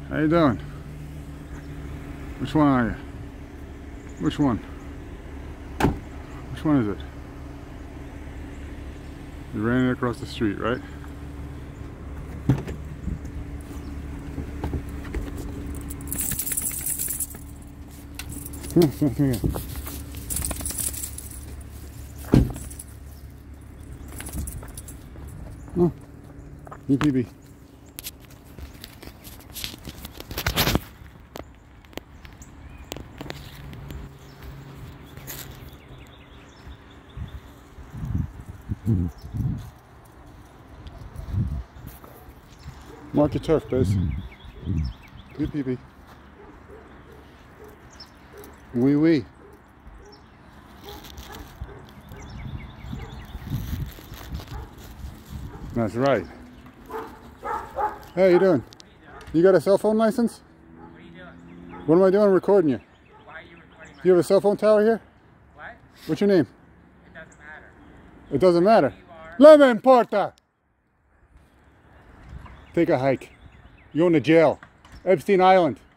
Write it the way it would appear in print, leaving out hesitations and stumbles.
How you doing? Which one are you? Which one? Which one is it? You ran it across the street, right? Come here. Oh, you PB. Mark your turf, please. Good pee-pee. Wee wee. That's right. Hey, how you doing? You got a cell phone license? What are you doing? What am I doing? I'm recording you. Why are you recording my... Do you have a cell phone tower here? What? What's your name? It doesn't matter. It doesn't matter. You are... No me importa. Take a hike. You're going to jail. Epstein Island.